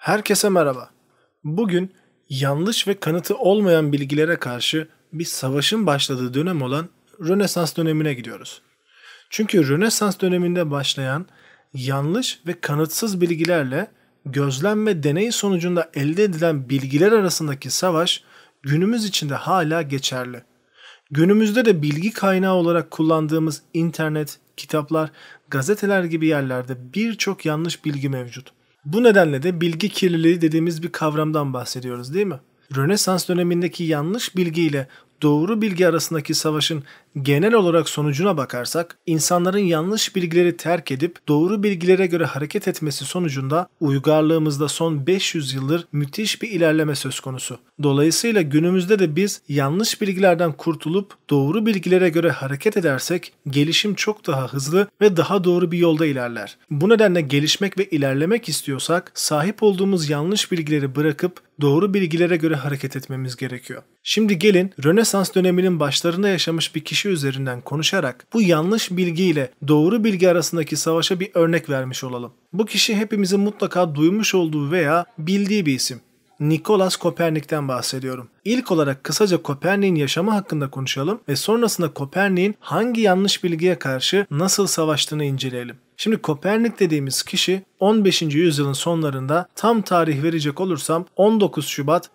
Herkese merhaba. Bugün yanlış ve kanıtı olmayan bilgilere karşı bir savaşın başladığı dönem olan Rönesans dönemine gidiyoruz. Çünkü Rönesans döneminde başlayan yanlış ve kanıtsız bilgilerle gözlem ve deney sonucunda elde edilen bilgiler arasındaki savaş günümüz içinde hala geçerli. Günümüzde de bilgi kaynağı olarak kullandığımız internet, kitaplar, gazeteler gibi yerlerde birçok yanlış bilgi mevcut. Bu nedenle de bilgi kirliliği dediğimiz bir kavramdan bahsediyoruz, değil mi? Rönesans dönemindeki yanlış bilgi ile doğru bilgi arasındaki savaşın genel olarak sonucuna bakarsak, insanların yanlış bilgileri terk edip doğru bilgilere göre hareket etmesi sonucunda uygarlığımızda son 500 yıldır müthiş bir ilerleme söz konusu. Dolayısıyla günümüzde de biz yanlış bilgilerden kurtulup doğru bilgilere göre hareket edersek gelişim çok daha hızlı ve daha doğru bir yolda ilerler. Bu nedenle gelişmek ve ilerlemek istiyorsak sahip olduğumuz yanlış bilgileri bırakıp doğru bilgilere göre hareket etmemiz gerekiyor. Şimdi gelin Rönesans döneminin başlarında yaşamış bir kişi üzerinden konuşarak bu yanlış bilgi ile doğru bilgi arasındaki savaşa bir örnek vermiş olalım. Bu kişi hepimizin mutlaka duymuş olduğu veya bildiği bir isim. Nikolaus Kopernik'ten bahsediyorum. İlk olarak kısaca Kopernik'in yaşamı hakkında konuşalım ve sonrasında Kopernik'in hangi yanlış bilgiye karşı nasıl savaştığını inceleyelim. Şimdi Kopernik dediğimiz kişi 15. yüzyılın sonlarında tam tarih verecek olursam 19 Şubat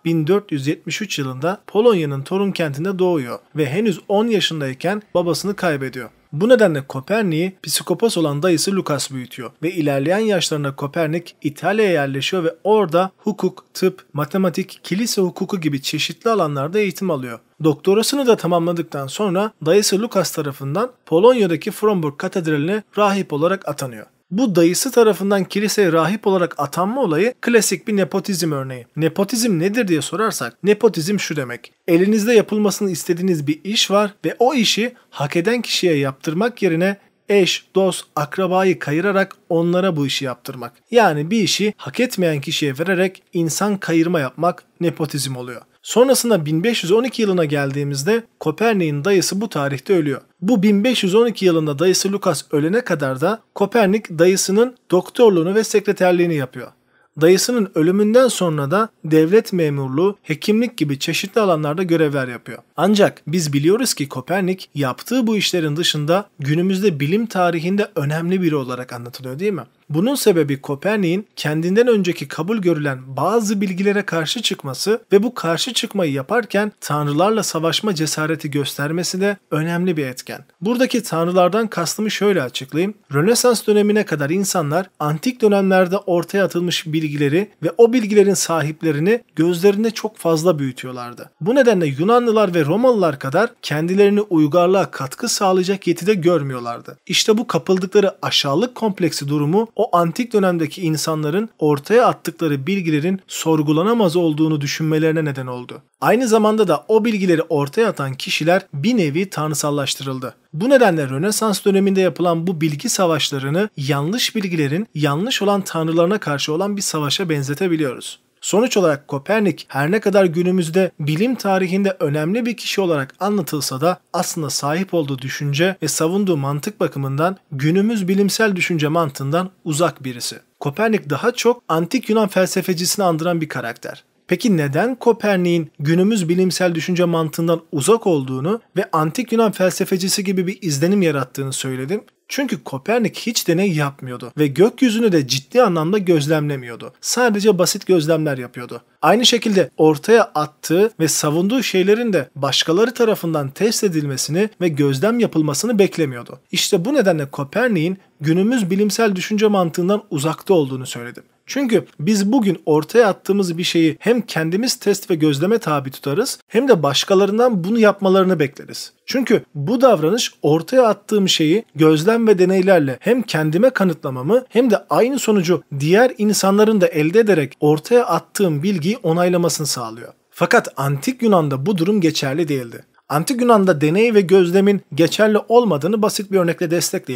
1473 yılında Polonya'nın Torun kentinde doğuyor ve henüz 10 yaşındayken babasını kaybediyor. Bu nedenle Kopernik'i psikopas olan dayısı Lucas büyütüyor ve ilerleyen yaşlarında Kopernik İtalya'ya yerleşiyor ve orada hukuk, tıp, matematik, kilise hukuku gibi çeşitli alanlarda eğitim alıyor. Doktorasını da tamamladıktan sonra dayısı Lucas tarafından Polonya'daki Fromburg Katedrali'ne rahip olarak atanıyor. Bu dayısı tarafından kiliseye rahip olarak atanma olayı klasik bir nepotizm örneği. Nepotizm nedir diye sorarsak, nepotizm şu demek: elinizde yapılmasını istediğiniz bir iş var ve o işi hak eden kişiye yaptırmak yerine eş, dost, akrabayı kayırarak onlara bu işi yaptırmak. Yani bir işi hak etmeyen kişiye vererek insan kayırma yapmak nepotizm oluyor. Sonrasında 1512 yılına geldiğimizde Kopernik'in dayısı bu tarihte ölüyor. Bu 1512 yılında dayısı Lucas ölene kadar da Kopernik dayısının doktorluğunu ve sekreterliğini yapıyor. Dayısının ölümünden sonra da devlet memurluğu, hekimlik gibi çeşitli alanlarda görevler yapıyor. Ancak biz biliyoruz ki Kopernik yaptığı bu işlerin dışında günümüzde bilim tarihinde önemli biri olarak anlatılıyor, değil mi? Bunun sebebi Kopernik'in kendinden önceki kabul görülen bazı bilgilere karşı çıkması ve bu karşı çıkmayı yaparken tanrılarla savaşma cesareti göstermesi de önemli bir etken. Buradaki tanrılardan kastımı şöyle açıklayayım. Rönesans dönemine kadar insanlar antik dönemlerde ortaya atılmış bilgileri ve o bilgilerin sahiplerini gözlerinde çok fazla büyütüyorlardı. Bu nedenle Yunanlılar ve Romalılar kadar kendilerini uygarlığa katkı sağlayacak yetide görmüyorlardı. İşte bu kapıldıkları aşağılık kompleksi durumu o antik dönemdeki insanların ortaya attıkları bilgilerin sorgulanamaz olduğunu düşünmelerine neden oldu. Aynı zamanda da o bilgileri ortaya atan kişiler bir nevi tanrısallaştırıldı. Bu nedenle Rönesans döneminde yapılan bu bilgi savaşlarını yanlış bilgilerin yanlış olan tanrılarına karşı olan bir savaşa benzetebiliyoruz. Sonuç olarak Kopernik her ne kadar günümüzde bilim tarihinde önemli bir kişi olarak anlatılsa da aslında sahip olduğu düşünce ve savunduğu mantık bakımından günümüz bilimsel düşünce mantığından uzak birisi. Kopernik daha çok antik Yunan felsefecisini andıran bir karakter. Peki neden Kopernik'in günümüz bilimsel düşünce mantığından uzak olduğunu ve antik Yunan felsefecisi gibi bir izlenim yarattığını söyledim? Çünkü Kopernik hiç deney yapmıyordu ve gökyüzünü de ciddi anlamda gözlemlemiyordu. Sadece basit gözlemler yapıyordu. Aynı şekilde ortaya attığı ve savunduğu şeylerin de başkaları tarafından test edilmesini ve gözlem yapılmasını beklemiyordu. İşte bu nedenle Kopernik'in günümüz bilimsel düşünce mantığından uzakta olduğunu söyledim. Çünkü biz bugün ortaya attığımız bir şeyi hem kendimiz test ve gözleme tabi tutarız hem de başkalarından bunu yapmalarını bekleriz. Çünkü bu davranış ortaya attığım şeyi gözlem ve deneylerle hem kendime kanıtlamamı hem de aynı sonucu diğer insanların da elde ederek ortaya attığım bilgiyi onaylamasını sağlıyor. Fakat Antik Yunan'da bu durum geçerli değildi. Antik Yunan'da deney ve gözlemin geçerli olmadığını basit bir örnekle destekleyelim.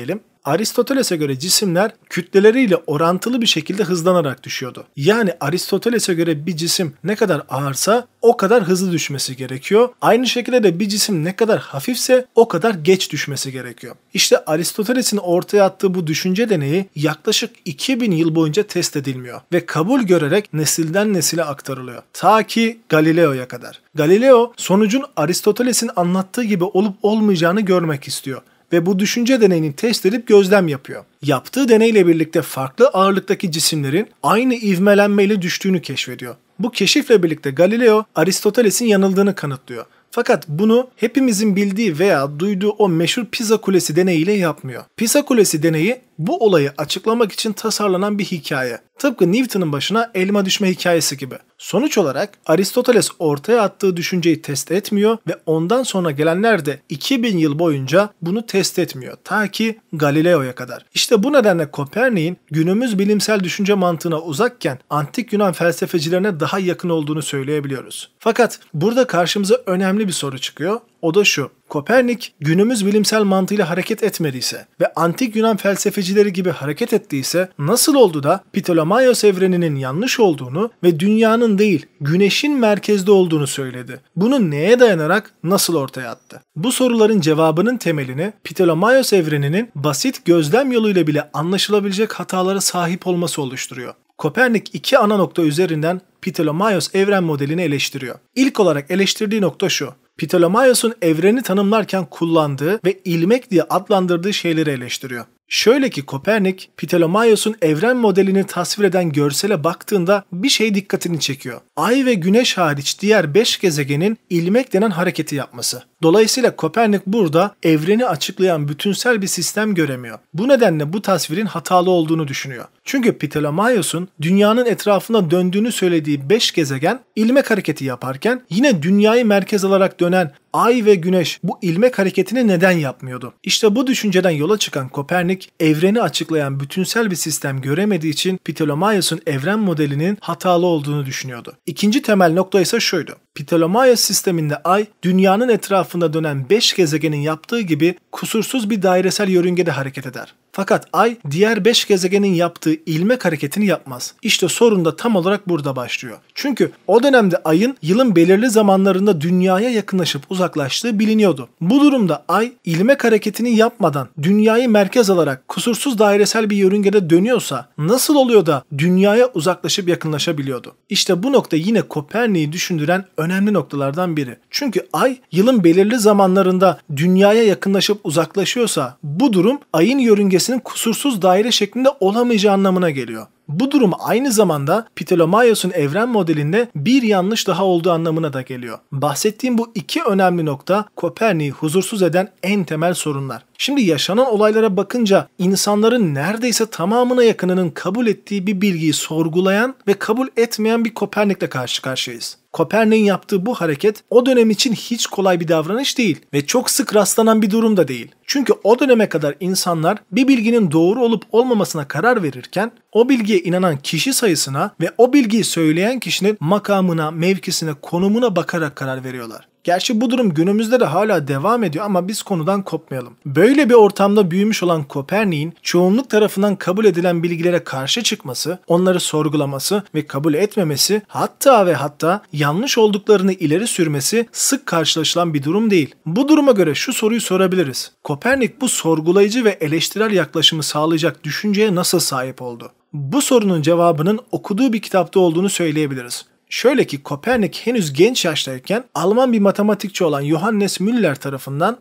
Aristoteles'e göre cisimler kütleleriyle orantılı bir şekilde hızlanarak düşüyordu. Yani Aristoteles'e göre bir cisim ne kadar ağırsa o kadar hızlı düşmesi gerekiyor. Aynı şekilde de bir cisim ne kadar hafifse o kadar geç düşmesi gerekiyor. İşte Aristoteles'in ortaya attığı bu düşünce deneyi yaklaşık 2000 yıl boyunca test edilmiyor ve kabul görerek nesilden nesile aktarılıyor. Ta ki Galileo'ya kadar. Galileo sonucun Aristoteles'in anlattığı gibi olup olmayacağını görmek istiyor ve bu düşünce deneyini test edip gözlem yapıyor. Yaptığı deneyle birlikte farklı ağırlıktaki cisimlerin aynı ivmelenmeyle düştüğünü keşfediyor. Bu keşifle birlikte Galileo Aristoteles'in yanıldığını kanıtlıyor. Fakat bunu hepimizin bildiği veya duyduğu o meşhur Pisa Kulesi deneyiyle yapmıyor. Pisa Kulesi deneyi bu olayı açıklamak için tasarlanan bir hikaye. Tıpkı Newton'un başına elma düşme hikayesi gibi. Sonuç olarak Aristoteles ortaya attığı düşünceyi test etmiyor ve ondan sonra gelenler de 2000 yıl boyunca bunu test etmiyor. Ta ki Galileo'ya kadar. İşte bu nedenle Kopernik'in günümüz bilimsel düşünce mantığına uzakken antik Yunan felsefecilerine daha yakın olduğunu söyleyebiliyoruz. Fakat burada karşımıza önemli bir soru çıkıyor. O da şu: Kopernik günümüz bilimsel mantığıyla hareket etmediyse ve antik Yunan felsefecileri gibi hareket ettiyse nasıl oldu da Ptolemaios evreninin yanlış olduğunu ve dünyanın değil güneşin merkezde olduğunu söyledi? Bunu neye dayanarak nasıl ortaya attı? Bu soruların cevabının temelini Ptolemaios evreninin basit gözlem yoluyla bile anlaşılabilecek hatalara sahip olması oluşturuyor. Kopernik iki ana nokta üzerinden Ptolemaios evren modelini eleştiriyor. İlk olarak eleştirdiği nokta şu: Ptolemaios'un evreni tanımlarken kullandığı ve ilmek diye adlandırdığı şeyleri eleştiriyor. Şöyle ki Kopernik, Ptolemaios'un evren modelini tasvir eden görsele baktığında bir şey dikkatini çekiyor. Ay ve Güneş hariç diğer 5 gezegenin ilmek denen hareketi yapması. Dolayısıyla Kopernik burada evreni açıklayan bütünsel bir sistem göremiyor. Bu nedenle bu tasvirin hatalı olduğunu düşünüyor. Çünkü Ptolemaios'un dünyanın etrafında döndüğünü söylediği 5 gezegen ilmek hareketi yaparken yine dünyayı merkez alarak dönen Ay ve Güneş bu ilmek hareketini neden yapmıyordu? İşte bu düşünceden yola çıkan Kopernik, evreni açıklayan bütünsel bir sistem göremediği için Ptolemaios'un evren modelinin hatalı olduğunu düşünüyordu. İkinci temel nokta ise şuydu: Ptolemaios sisteminde Ay, dünyanın etrafında dönen 5 gezegenin yaptığı gibi kusursuz bir dairesel yörüngede hareket eder. Fakat Ay, diğer 5 gezegenin yaptığı ilmek hareketini yapmaz. İşte sorun da tam olarak burada başlıyor. Çünkü o dönemde Ay'ın yılın belirli zamanlarında dünyaya yakınlaşıp uzaklaştığı biliniyordu. Bu durumda Ay, ilmek hareketini yapmadan dünyayı merkez alarak kusursuz dairesel bir yörüngede dönüyorsa nasıl oluyor da dünyaya uzaklaşıp yakınlaşabiliyordu? İşte bu nokta yine Kopernik'i düşündüren önemli noktalardan biri. Çünkü Ay, yılın belirli zamanlarında dünyaya yakınlaşıp uzaklaşıyorsa bu durum Ay'ın yörüngesinin kusursuz daire şeklinde olamayacağı anlamına geliyor. Bu durum aynı zamanda Ptolemaios'un evren modelinde bir yanlış daha olduğu anlamına da geliyor. Bahsettiğim bu iki önemli nokta Kopernik'i huzursuz eden en temel sorunlar. Şimdi yaşanan olaylara bakınca insanların neredeyse tamamına yakınının kabul ettiği bir bilgiyi sorgulayan ve kabul etmeyen bir Kopernik'le karşı karşıyayız. Kopernik'in yaptığı bu hareket o dönem için hiç kolay bir davranış değil ve çok sık rastlanan bir durum da değil. Çünkü o döneme kadar insanlar bir bilginin doğru olup olmamasına karar verirken o bilgiye inanan kişi sayısına ve o bilgiyi söyleyen kişinin makamına, mevkisine, konumuna bakarak karar veriyorlar. Gerçi bu durum günümüzde de hala devam ediyor ama biz konudan kopmayalım. Böyle bir ortamda büyümüş olan Kopernik'in çoğunluk tarafından kabul edilen bilgilere karşı çıkması, onları sorgulaması ve kabul etmemesi, hatta yanlış olduklarını ileri sürmesi sık karşılaşılan bir durum değil. Bu duruma göre şu soruyu sorabiliriz: Kopernik bu sorgulayıcı ve eleştirel yaklaşımı sağlayacak düşünceye nasıl sahip oldu? Bu sorunun cevabının okuduğu bir kitapta olduğunu söyleyebiliriz. Şöyle ki Kopernik henüz genç yaştayken Alman bir matematikçi olan Johannes Müller tarafından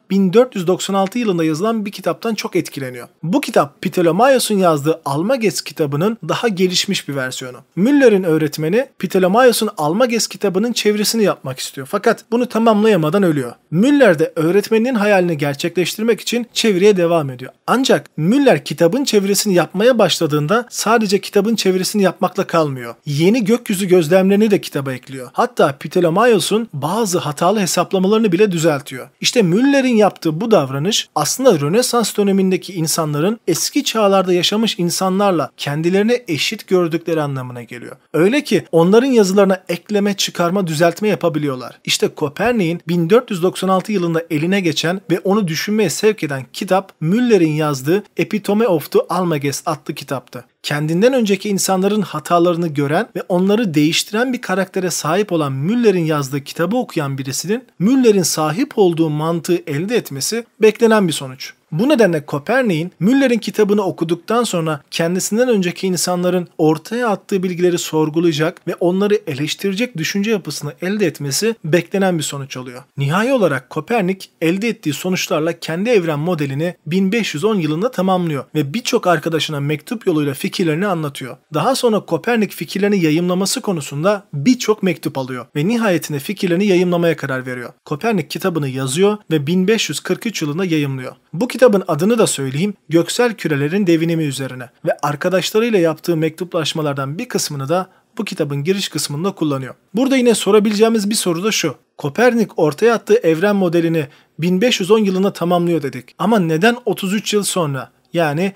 1496 yılında yazılan bir kitaptan çok etkileniyor. Bu kitap Ptolemaios'un yazdığı Almagest kitabının daha gelişmiş bir versiyonu. Müller'in öğretmeni Ptolemaios'un Almagest kitabının çevirisini yapmak istiyor fakat bunu tamamlayamadan ölüyor. Müller de öğretmeninin hayalini gerçekleştirmek için çeviriye devam ediyor. Ancak Müller kitabın çevirisini yapmaya başladığında sadece kitabın çevirisini yapmakla kalmıyor. Yeni gökyüzü gözlemlerini de de kitaba ekliyor. Hatta Ptolemaios'un bazı hatalı hesaplamalarını bile düzeltiyor. İşte Müller'in yaptığı bu davranış aslında Rönesans dönemindeki insanların eski çağlarda yaşamış insanlarla kendilerini eşit gördükleri anlamına geliyor. Öyle ki onların yazılarına ekleme, çıkarma, düzeltme yapabiliyorlar. İşte Kopernik'in 1496 yılında eline geçen ve onu düşünmeye sevk eden kitap Müller'in yazdığı Epitome of the Almagest adlı kitaptı. Kendinden önceki insanların hatalarını gören ve onları değiştiren bir karaktere sahip olan Müller'in yazdığı kitabı okuyan birisinin Müller'in sahip olduğu mantığı elde etmesi beklenen bir sonuç. Bu nedenle Kopernik'in Müller'in kitabını okuduktan sonra kendisinden önceki insanların ortaya attığı bilgileri sorgulayacak ve onları eleştirecek düşünce yapısını elde etmesi beklenen bir sonuç oluyor. Nihai olarak Kopernik elde ettiği sonuçlarla kendi evren modelini 1510 yılında tamamlıyor ve birçok arkadaşına mektup yoluyla fikirlerini anlatıyor. Daha sonra Kopernik fikirlerini yayımlaması konusunda birçok mektup alıyor ve nihayetinde fikirlerini yayımlamaya karar veriyor. Kopernik kitabını yazıyor ve 1543 yılında yayımlıyor. Bu kitabın adını da söyleyeyim, Göksel Kürelerin Devinimi üzerine ve arkadaşlarıyla yaptığı mektuplaşmalardan bir kısmını da bu kitabın giriş kısmında kullanıyor. Burada yine sorabileceğimiz bir soru da şu: Kopernik ortaya attığı evren modelini 1510 yılında tamamlıyor dedik. Ama neden 33 yıl sonra, yani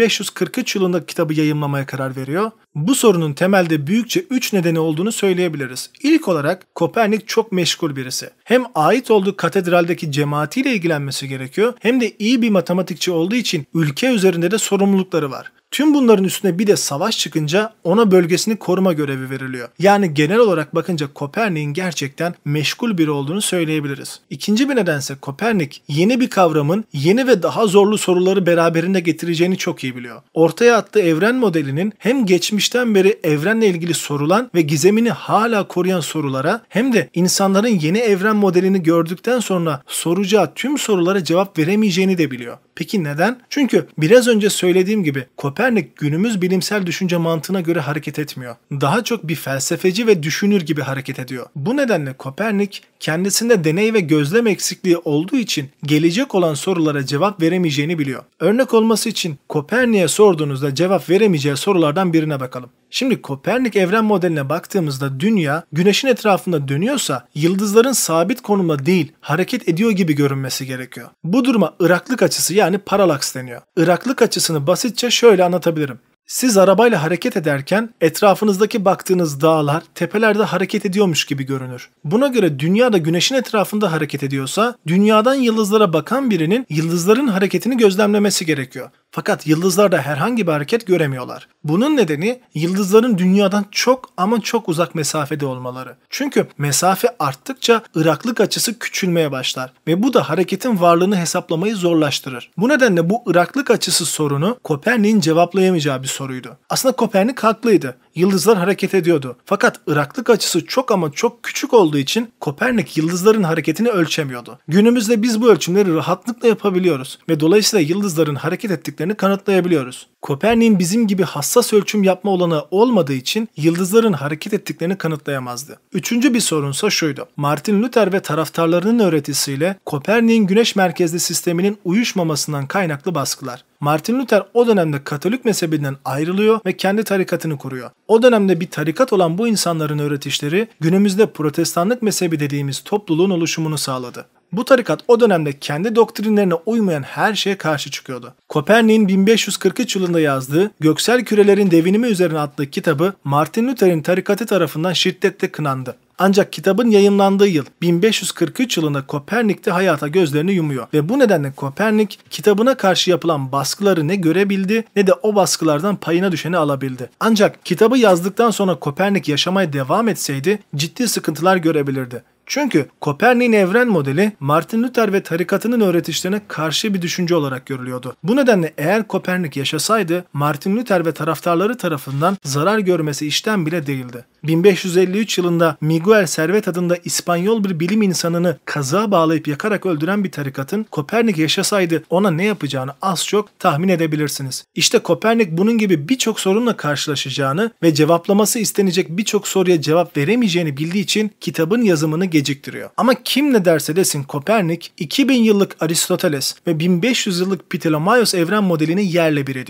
1543 yılında kitabı yayımlamaya karar veriyor? Bu sorunun temelde büyükçe 3 nedeni olduğunu söyleyebiliriz. İlk olarak Kopernik çok meşgul birisi. Hem ait olduğu katedraldeki cemaatiyle ilgilenmesi gerekiyor, hem de iyi bir matematikçi olduğu için ülke üzerinde de sorumlulukları var. Tüm bunların üstüne bir de savaş çıkınca ona bölgesini koruma görevi veriliyor. Yani genel olarak bakınca Kopernik'in gerçekten meşgul biri olduğunu söyleyebiliriz. İkinci bir nedense Kopernik yeni bir kavramın yeni ve daha zorlu soruları beraberinde getireceğini çok iyi biliyor. Ortaya attığı evren modelinin hem geçmişten beri evrenle ilgili sorulan ve gizemini hala koruyan sorulara, hem de insanların yeni evren modelini gördükten sonra soracağı tüm sorulara cevap veremeyeceğini de biliyor. Peki neden? Çünkü biraz önce söylediğim gibi Kopernik günümüz bilimsel düşünce mantığına göre hareket etmiyor. Daha çok bir felsefeci ve düşünür gibi hareket ediyor. Bu nedenle Kopernik kendisinde deney ve gözlem eksikliği olduğu için gelecek olan sorulara cevap veremeyeceğini biliyor. Örnek olması için Kopernik'e sorduğunuzda cevap veremeyeceği sorulardan birine bakalım. Şimdi Kopernik evren modeline baktığımızda dünya güneşin etrafında dönüyorsa yıldızların sabit konumda değil hareket ediyor gibi görünmesi gerekiyor. Bu duruma ıraklık açısı yani paralaks deniyor. Iraklık açısını basitçe şöyle anlatabilirim. Siz arabayla hareket ederken etrafınızdaki baktığınız dağlar, tepelerde hareket ediyormuş gibi görünür. Buna göre dünya da güneşin etrafında hareket ediyorsa dünyadan yıldızlara bakan birinin yıldızların hareketini gözlemlemesi gerekiyor. Fakat yıldızlarda herhangi bir hareket göremiyorlar. Bunun nedeni yıldızların dünyadan çok ama çok uzak mesafede olmaları. Çünkü mesafe arttıkça ıraklık açısı küçülmeye başlar ve bu da hareketin varlığını hesaplamayı zorlaştırır. Bu nedenle bu ıraklık açısı sorunu Kopernik'in cevaplayamayacağı bir soruydu. Aslında Kopernik haklıydı. Yıldızlar hareket ediyordu. Fakat ıraklık açısı çok ama çok küçük olduğu için Kopernik yıldızların hareketini ölçemiyordu. Günümüzde biz bu ölçümleri rahatlıkla yapabiliyoruz ve dolayısıyla yıldızların hareket ettiklerini kanıtlayabiliyoruz. Kopernik'in bizim gibi hassas ölçüm yapma olanağı olmadığı için yıldızların hareket ettiklerini kanıtlayamazdı. Üçüncü bir sorunsa şuydu: Martin Luther ve taraftarlarının öğretisiyle Kopernik'in güneş merkezli sisteminin uyuşmamasından kaynaklı baskılar. Martin Luther o dönemde Katolik mezhebinden ayrılıyor ve kendi tarikatını kuruyor. O dönemde bir tarikat olan bu insanların öğretişleri günümüzde Protestanlık mezhebi dediğimiz topluluğun oluşumunu sağladı. Bu tarikat o dönemde kendi doktrinlerine uymayan her şeye karşı çıkıyordu. Kopernik'in 1543 yılında yazdığı Göksel Kürelerin Devinimi üzerine adlı kitabı Martin Luther'in tarikatı tarafından şiddetle kınandı. Ancak kitabın yayımlandığı yıl 1543 yılında Kopernik de hayata gözlerini yumuyor ve bu nedenle Kopernik kitabına karşı yapılan baskıları ne görebildi ne de o baskılardan payına düşeni alabildi. Ancak kitabı yazdıktan sonra Kopernik yaşamaya devam etseydi ciddi sıkıntılar görebilirdi. Çünkü Kopernik'in evren modeli Martin Luther ve tarikatının öğretişlerine karşı bir düşünce olarak görülüyordu. Bu nedenle eğer Kopernik yaşasaydı Martin Luther ve taraftarları tarafından zarar görmesi işten bile değildi. 1553 yılında Miguel Servet adında İspanyol bir bilim insanını kazığa bağlayıp yakarak öldüren bir tarikatın Kopernik yaşasaydı ona ne yapacağını az çok tahmin edebilirsiniz. İşte Kopernik bunun gibi birçok sorunla karşılaşacağını ve cevaplaması istenecek birçok soruya cevap veremeyeceğini bildiği için kitabın yazımını geciktiriyor. Ama kim ne derse desin Kopernik 2000 yıllık Aristoteles ve 1500 yıllık Ptolemaios evren modelini yerle bir ediyor.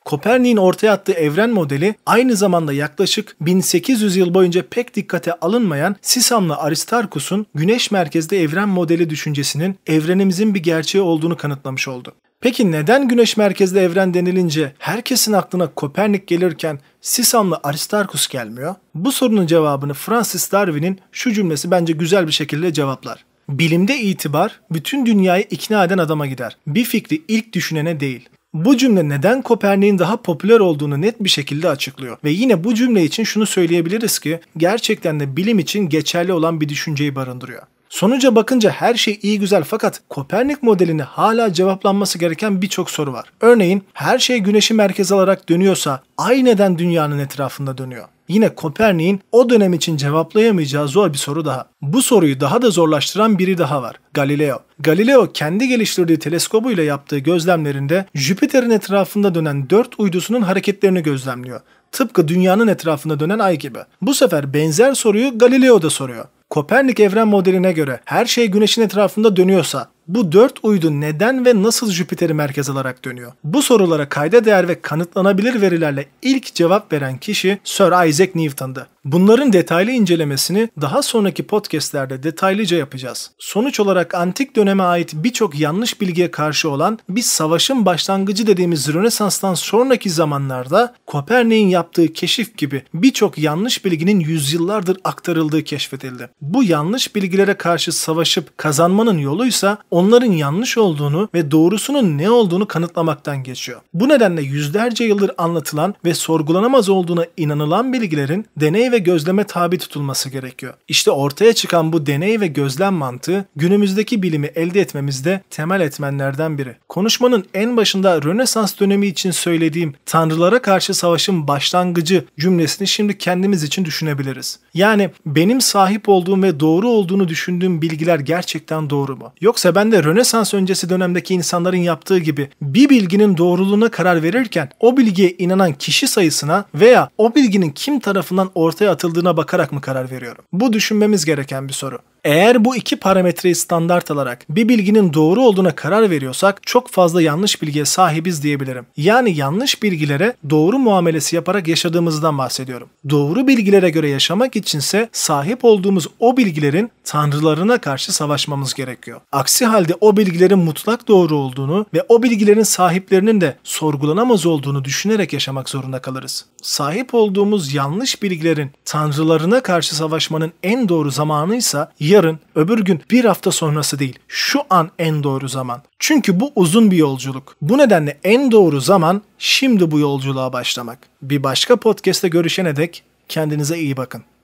Kopernik'in ortaya attığı evren modeli aynı zamanda yaklaşık 1800 yıl boyunca pek dikkate alınmayan Sisam'la Aristarkus'un güneş merkezli evren modeli düşüncesinin evrenimizin bir gerçeği olduğunu kanıtlamış oldu. Peki neden güneş merkezli evren denilince herkesin aklına Kopernik gelirken Sisam'la Aristarkus gelmiyor? Bu sorunun cevabını Francis Darwin'in şu cümlesi bence güzel bir şekilde cevaplar. Bilimde itibar bütün dünyayı ikna eden adama gider. Bir fikri ilk düşünene değil. Bu cümle neden Kopernik'in daha popüler olduğunu net bir şekilde açıklıyor. Ve yine bu cümle için şunu söyleyebiliriz ki gerçekten de bilim için geçerli olan bir düşünceyi barındırıyor. Sonuca bakınca her şey iyi güzel fakat Kopernik modelini hala cevaplanması gereken birçok soru var. Örneğin her şey güneşi merkez alarak dönüyorsa ay neden dünyanın etrafında dönüyor? Yine Kopernik'in o dönem için cevaplayamayacağı zor bir soru daha. Bu soruyu daha da zorlaştıran biri daha var. Galileo. Galileo kendi geliştirdiği teleskobuyla yaptığı gözlemlerinde Jüpiter'in etrafında dönen 4 uydusunun hareketlerini gözlemliyor. Tıpkı dünyanın etrafında dönen ay gibi. Bu sefer benzer soruyu Galileo da soruyor. Kopernik evren modeline göre her şey güneşin etrafında dönüyorsa bu 4 uydu neden ve nasıl Jüpiter'i merkez alarak dönüyor? Bu sorulara kayda değer ve kanıtlanabilir verilerle ilk cevap veren kişi Sir Isaac Newton'dı. Bunların detaylı incelemesini daha sonraki podcastlerde detaylıca yapacağız. Sonuç olarak antik döneme ait birçok yanlış bilgiye karşı olan bir savaşın başlangıcı dediğimiz Rönesans'tan sonraki zamanlarda Kopernik'in yaptığı keşif gibi birçok yanlış bilginin yüzyıllardır aktarıldığı keşfedildi. Bu yanlış bilgilere karşı savaşıp kazanmanın yoluysa onların yanlış olduğunu ve doğrusunun ne olduğunu kanıtlamaktan geçiyor. Bu nedenle yüzlerce yıldır anlatılan ve sorgulanamaz olduğuna inanılan bilgilerin deney ve gözleme tabi tutulması gerekiyor. İşte ortaya çıkan bu deney ve gözlem mantığı günümüzdeki bilimi elde etmemizde temel etmenlerden biri. Konuşmanın en başında Rönesans dönemi için söylediğim tanrılara karşı savaşın başlangıcı cümlesini şimdi kendimiz için düşünebiliriz. Yani benim sahip olduğum ve doğru olduğunu düşündüğüm bilgiler gerçekten doğru mu? Yoksa ben de Rönesans öncesi dönemdeki insanların yaptığı gibi bir bilginin doğruluğuna karar verirken o bilgiye inanan kişi sayısına veya o bilginin kim tarafından ortaya atıldığına bakarak mı karar veriyorum? Bu düşünmemiz gereken bir soru. Eğer bu iki parametreyi standart alarak bir bilginin doğru olduğuna karar veriyorsak çok fazla yanlış bilgiye sahibiz diyebilirim. Yani yanlış bilgilere doğru muamelesi yaparak yaşadığımızdan bahsediyorum. Doğru bilgilere göre yaşamak içinse sahip olduğumuz o bilgilerin tanrılarına karşı savaşmamız gerekiyor. Aksi halde o bilgilerin mutlak doğru olduğunu ve o bilgilerin sahiplerinin de sorgulanamaz olduğunu düşünerek yaşamak zorunda kalırız. Sahip olduğumuz yanlış bilgilerin tanrılarına karşı savaşmanın en doğru zamanıysa yarın, öbür gün, bir hafta sonrası değil. Şu an en doğru zaman. Çünkü bu uzun bir yolculuk. Bu nedenle en doğru zaman şimdi bu yolculuğa başlamak. Bir başka podcast'te görüşene dek kendinize iyi bakın.